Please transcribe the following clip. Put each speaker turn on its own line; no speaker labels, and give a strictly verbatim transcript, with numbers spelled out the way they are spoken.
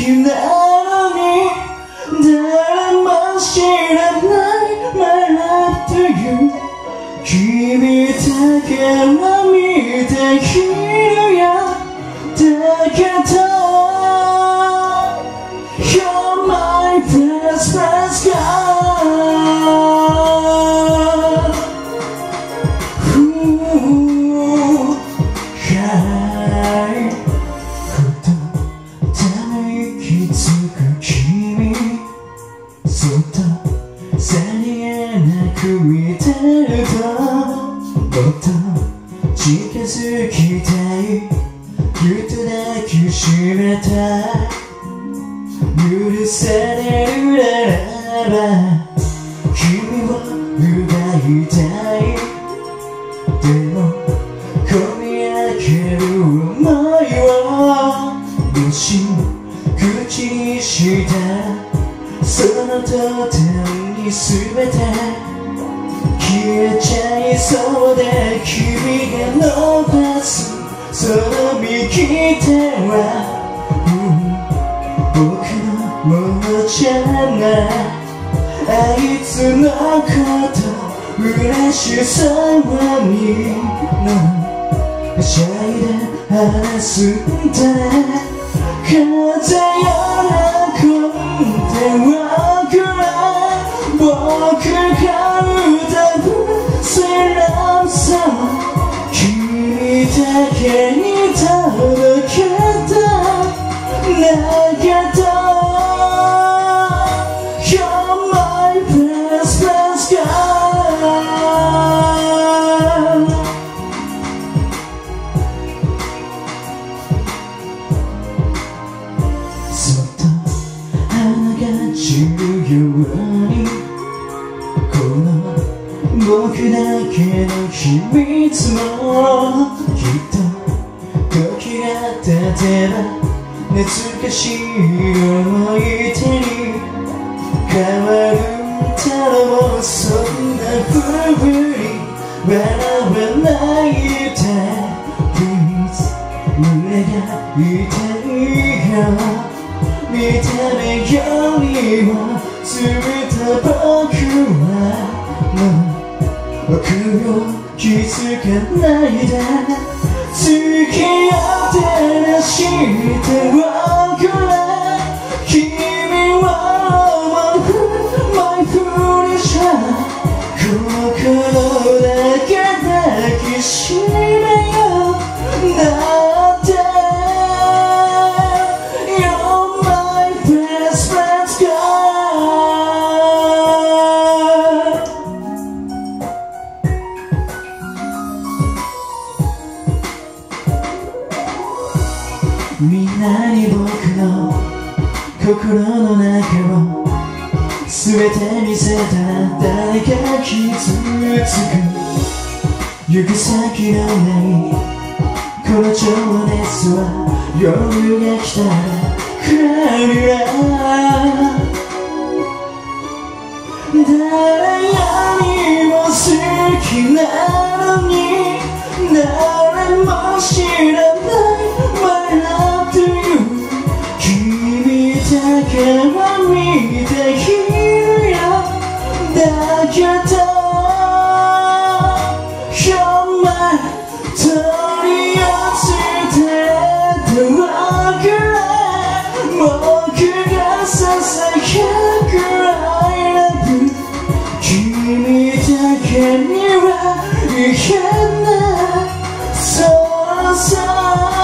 きなのに誰も知らない My love to you 君だから見てきるよだけど You're my best friend's girlそっとさりげなく見てるともっと近づきたいぎゅっと抱きしめた許されるならば君を奪いたいでも込み上げる想いをもし口にしたその途端に全て消えちゃいそうで君が伸ばすその右手は、うん、僕のものじゃないあいつのこと嬉しさはみんなはしゃいで話すんだ風よ運んで僕が歌うセランさ君だけに届けただけど You're my best friend's girl そっと花が散るように僕だけの秘密もきっと時が経てば懐かしい思い出に変わるんだろうそんな風に笑わないで Please 胸が痛いよ見た目よりも冷た僕はもう僕を気づかないで付き合ってらして僕ら君を思う My foolish heart 心だけ抱きしめようだって You're my best friend's girlみんなに僕の心の中を全て見せたら誰か傷つく行く先のないこの情熱は夜が来たら暗いな誰よりも好きなのに誰も知らない My love to you 君だけは見てきるよだけど You're my 取り寄せてた僕ら僕がささやく I love you 君だけには言えないそうそう